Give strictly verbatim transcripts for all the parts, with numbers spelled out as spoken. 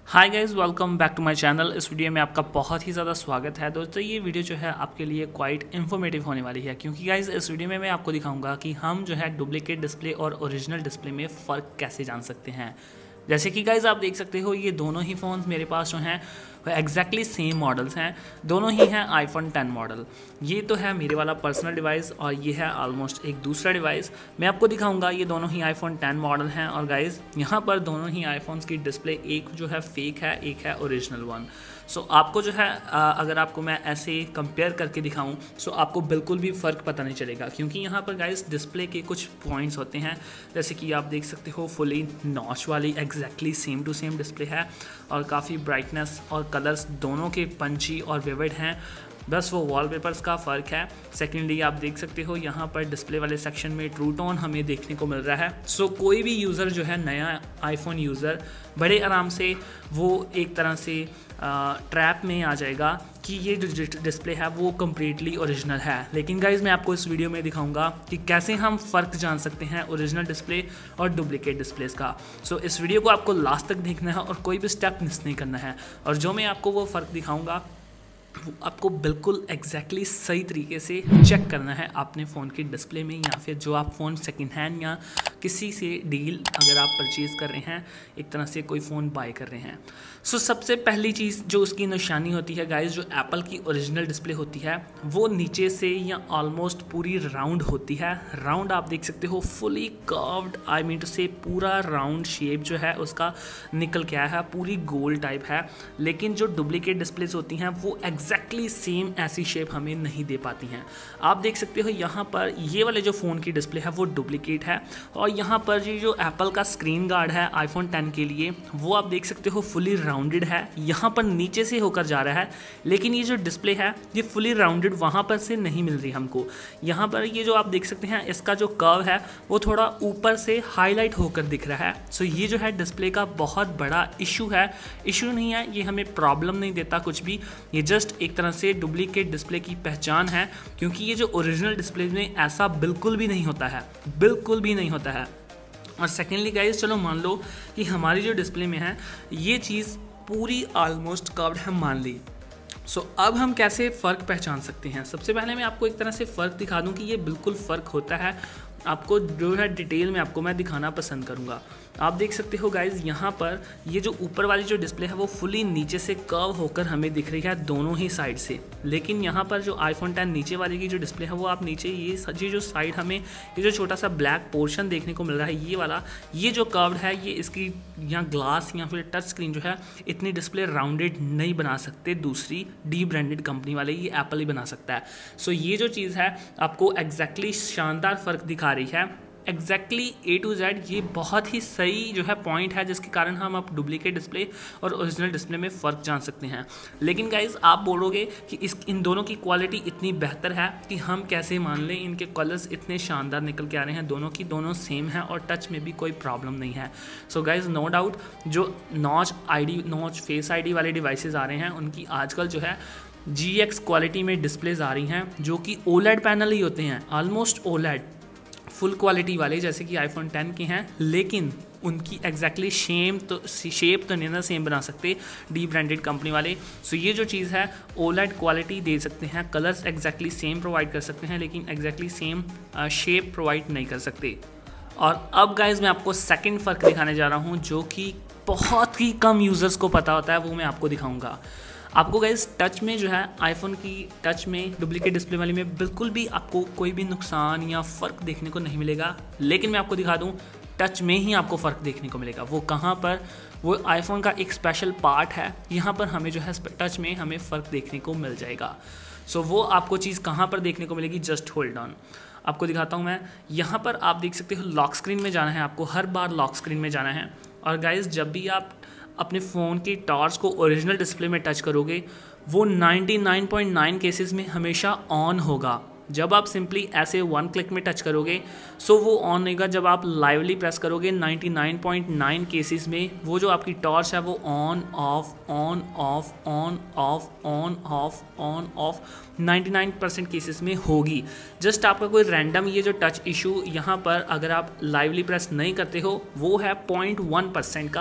Hi guys, welcome back to my channel. इस वीडियो में आपका बहुत ही ज़्यादा स्वागत है। दोस्तों ये वीडियो जो है आपके लिए क्वाइट इन्फॉर्मेटिव होने वाली है, क्योंकि गाइस इस वीडियो में मैं आपको दिखाऊंगा कि हम जो है डुप्लीकेट डिस्प्ले और ओरिजिनल डिस्प्ले में फ़र्क कैसे जान सकते हैं। जैसे कि गाइस आप देख सकते हो, ये दोनों ही फ़ोन्स मेरे पास जो हैं वो एग्जैक्टली सेम मॉडल्स हैं। दोनों ही हैं आईफोन टेन मॉडल। ये तो है मेरे वाला पर्सनल डिवाइस और ये है ऑलमोस्ट एक दूसरा डिवाइस। मैं आपको दिखाऊंगा, ये दोनों ही आईफोन टेन मॉडल हैं। और गाइस यहाँ पर दोनों ही आईफोन्स की डिस्प्ले, एक जो है फेक है, एक है ओरिजिनल वन। सो so, आपको जो है अगर आपको मैं ऐसे कंपेयर करके दिखाऊं सो so आपको बिल्कुल भी फ़र्क पता नहीं चलेगा, क्योंकि यहाँ पर गाइस डिस्प्ले के कुछ पॉइंट्स होते हैं। जैसे कि आप देख सकते हो, फुली नॉच वाली exactly same to same display है और काफ़ी ब्राइटनेस और कलर्स दोनों के पंची और विविड हैं। बस वो वॉलपेपर्स का फ़र्क है। सेकेंडली आप देख सकते हो, यहाँ पर डिस्प्ले वाले सेक्शन में ट्रू टोन हमें देखने को मिल रहा है। सो so, कोई भी यूज़र जो है, नया आईफोन यूज़र, बड़े आराम से वो एक तरह से ट्रैप में आ जाएगा कि ये जो डिस्प्ले है वो कम्प्लीटली ओरिजिनल है। लेकिन गाइज मैं आपको इस वीडियो में दिखाऊंगा कि कैसे हम फ़र्क जान सकते हैं ओरिजिनल डिस्प्ले और डुप्लीकेट डिस्प्लेस का। सो so, इस वीडियो को आपको लास्ट तक देखना है और कोई भी स्टेप मिस नहीं करना है। और जो मैं आपको वो फ़र्क दिखाऊंगा आपको बिल्कुल एग्जैक्टली exactly सही तरीके से चेक करना है अपने फ़ोन की डिस्प्ले में, या फिर जो आप फ़ोन सेकंड हैंड या किसी से डील अगर आप परचेज़ कर रहे हैं, एक तरह से कोई फ़ोन बाय कर रहे हैं। सो so, सबसे पहली चीज़ जो उसकी निशानी होती है गाइस, जो एप्पल की ओरिजिनल डिस्प्ले होती है वो नीचे से या ऑलमोस्ट पूरी राउंड होती है। राउंड आप देख सकते हो, फुली कर्व्ड, आई मीन टू से पूरा राउंड शेप जो है उसका निकल के आया है, पूरी गोल टाइप है। लेकिन जो डुप्लीकेट डिस्प्लेस होती हैं वो एग्जैक्टली सेम ऐसी शेप हमें नहीं दे पाती हैं। आप देख सकते हो यहाँ पर ये वाले जो फ़ोन की डिस्प्ले है वो डुप्लीकेट है, और यहाँ पर ये जो एप्पल का स्क्रीन गार्ड है आईफोन टेन के लिए वो आप देख सकते हो फुली राउंडेड है, यहाँ पर नीचे से होकर जा रहा है। लेकिन ये जो डिस्प्ले है ये फुली राउंडेड वहाँ पर से नहीं मिल रही हमको। यहाँ पर ये जो आप देख सकते हैं, इसका जो कर्व है वो थोड़ा ऊपर से हाईलाइट होकर दिख रहा है। सो ये जो है डिस्प्ले का बहुत बड़ा इशू है। इशू नहीं है, ये हमें प्रॉब्लम नहीं देता कुछ भी, ये जस्ट एक तरह से डुप्लीकेट डिस्प्ले की पहचान है, क्योंकि ये जो ओरिजिनल डिस्प्ले में ऐसा बिल्कुल भी नहीं होता है, बिल्कुल भी नहीं होता है। और सेकेंडली गाइस, चलो मान लो कि हमारी जो डिस्प्ले में है ये चीज़ पूरी ऑलमोस्ट कर्व्ड है, मान ली। सो so, अब हम कैसे फ़र्क पहचान सकते हैं? सबसे पहले मैं आपको एक तरह से फ़र्क दिखा दूं कि ये बिल्कुल फ़र्क होता है। आपको जो है डिटेल में आपको मैं दिखाना पसंद करूंगा। आप देख सकते हो गाइज, यहाँ पर ये जो ऊपर वाली जो डिस्प्ले है वो फुली नीचे से कर्व होकर हमें दिख रही है दोनों ही साइड से। लेकिन यहाँ पर जो आईफोन टेन नीचे वाली की जो डिस्प्ले है वो आप नीचे ये ये जो साइड हमें ये जो छोटा सा ब्लैक पोर्शन देखने को मिल रहा है, ये वाला, ये जो कर्व्ड है, ये इसकी यहाँ ग्लास या फिर टच स्क्रीन जो है इतनी डिस्प्ले राउंडेड नहीं बना सकते दूसरी डी ब्रांडेड कंपनी वाले, ये एप्पल ही बना सकता है। सो so, ये जो चीज़ है आपको एग्जैक्टली शानदार फ़र्क दिखा रही है। एग्जैक्टली ए टू जेड ये बहुत ही सही जो है पॉइंट है, जिसके कारण हम अब डुप्लीकेट डिस्प्ले और ओरिजिनल डिस्प्ले में फ़र्क जान सकते हैं। लेकिन गाइज आप बोलोगे कि इस इन दोनों की क्वालिटी इतनी बेहतर है कि हम कैसे मान लें, इनके कलर्स इतने शानदार निकल के आ रहे हैं, दोनों की दोनों सेम है और टच में भी कोई प्रॉब्लम नहीं है। सो गाइज नो डाउट जो notch ID notch face ID वाले डिवाइसेज आ रहे हैं उनकी आजकल जो है जी एक्स क्वालिटी में डिस्प्लेज आ रही हैं, जो कि ओलेड पैनल ही होते हैं, ऑलमोस्ट ओलेड फुल क्वालिटी वाले, जैसे कि आईफोन टेन के हैं। लेकिन उनकी एग्जैक्टली शेम तो शेप तो नहीं ना सेम बना सकते डी ब्रांडेड कंपनी वाले। सो ये जो चीज़ है ओलेड क्वालिटी दे सकते हैं, कलर्स एग्जैक्टली सेम प्रोवाइड कर सकते हैं, लेकिन एग्जैक्टली सेम शेप प्रोवाइड नहीं कर सकते। और अब गाइज मैं आपको सेकंड फ़र्क दिखाने जा रहा हूँ, जो कि बहुत ही कम यूज़र्स को पता होता है, वो मैं आपको दिखाऊँगा। आपको गाइस टच में जो है आईफोन की टच में डुप्लीकेट डिस्प्ले वाली में बिल्कुल भी आपको कोई भी नुकसान या फ़र्क देखने को नहीं मिलेगा। लेकिन मैं आपको दिखा दूं, टच में ही आपको फ़र्क देखने को मिलेगा। वो कहाँ पर? वो आईफोन का एक स्पेशल पार्ट है, यहाँ पर हमें जो है टच में हमें फ़र्क देखने को मिल जाएगा। सो वो आपको चीज़ कहाँ पर देखने को मिलेगी? जस्ट होल्ड ऑन, आपको दिखाता हूँ मैं। यहाँ पर आप देख सकते हो लॉक स्क्रीन में जाना है, आपको हर बार लॉक स्क्रीन में जाना है। और गाइज़ जब भी आप अपने फ़ोन की टॉर्च को ओरिजिनल डिस्प्ले में टच करोगे वो निन्यानवे पॉइंट नौ केसेस में हमेशा ऑन होगा। जब आप सिंपली ऐसे वन क्लिक में टच करोगे सो वो ऑन होगा। जब आप लाइवली प्रेस करोगे निन्यानवे पॉइंट नौ केसेस में वो जो आपकी टॉर्च है वो on off on off on off on off on off निन्यानवे परसेंट केसेस में होगी। जस्ट आपका कोई रैंडम ये जो टच इशू यहाँ पर अगर आप लाइवली प्रेस नहीं करते हो वो है पॉइंट वन परसेंट का,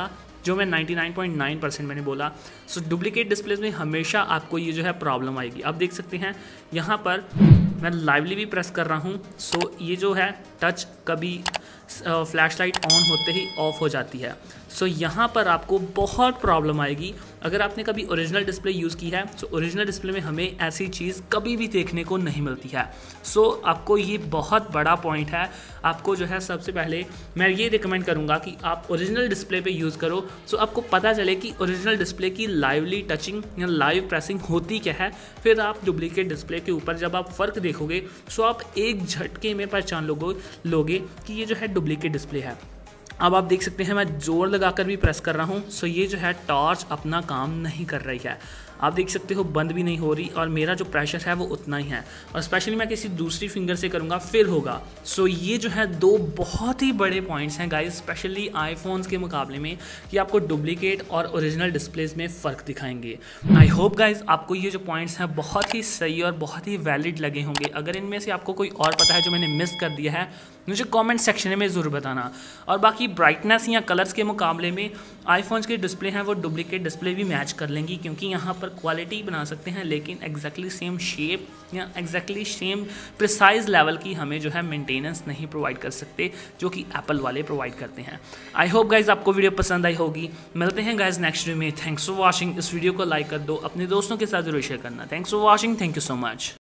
जो मैं ninety nine point nine percent मैंने बोला। सो डुप्लीकेट डिस्प्लेज में हमेशा आपको ये जो है प्रॉब्लम आएगी। आप देख सकते हैं यहाँ पर मैं लाइवली भी प्रेस कर रहा हूँ। सो ये जो है टच कभी फ्लैश लाइट ऑन होते ही ऑफ हो जाती है। सो यहाँ पर आपको बहुत प्रॉब्लम आएगी। अगर आपने कभी ओरिजिनल डिस्प्ले यूज़ की है तो ओरिजिनल डिस्प्ले में हमें ऐसी चीज़ कभी भी देखने को नहीं मिलती है। सो आपको ये बहुत बड़ा पॉइंट है। आपको जो है सबसे पहले मैं ये रिकमेंड करूँगा कि आप ओरिजिनल डिस्प्ले पे यूज़ करो, सो आपको पता चले कि ओरिजिनल डिस्प्ले की लाइवली टचिंग या लाइव प्रेसिंग होती क्या है। फिर आप डुप्लीकेट डिस्प्ले के ऊपर जब आप फ़र्क देखोगे सो आप एक झटके में पहचान लोगो लोगे कि ये जो है डुप्लीकेट डिस्प्ले है। अब आप देख सकते हैं मैं जोर लगाकर भी प्रेस कर रहा हूँ। सो ये जो है टॉर्च अपना काम नहीं कर रही है। आप देख सकते हो बंद भी नहीं हो रही और मेरा जो प्रेशर है वो उतना ही है। और स्पेशली मैं किसी दूसरी फिंगर से करूँगा फिर होगा। सो ये जो है दो बहुत ही बड़े पॉइंट्स हैं गाइस, स्पेशली आईफोन्स के मुकाबले में, कि आपको डुप्लीकेट और ओरिजिनल डिस्प्लेज में फ़र्क दिखाएंगे। आई होप गाइस आपको ये जो पॉइंट्स हैं बहुत ही सही और बहुत ही वैलिड लगे होंगे। अगर इनमें से आपको कोई और पता है जो मैंने मिस कर दिया है मुझे कमेंट सेक्शन में ज़रूर बताना। और बाकी ब्राइटनेस या कलर्स के मुकाबले में आईफोन्स के डिस्प्ले हैं वो डुप्लीकेट डिस्प्ले भी मैच कर लेंगी, क्योंकि यहाँ पर क्वालिटी बना सकते हैं लेकिन एग्जैक्टली सेम शेप या एग्जैक्टली सेम प्रिसाइज लेवल की हमें जो है मेंटेनेंस नहीं प्रोवाइड कर सकते जो कि एप्पल वाले प्रोवाइड करते हैं। आई होप गाइज आपको वीडियो पसंद आई होगी। मिलते हैं गाइज नेक्स्ट वीडियो में। Thanks for watching. इस वीडियो को लाइक कर दो, अपने दोस्तों के साथ जरूर शेयर करना। Thanks for watching. Thank you so much.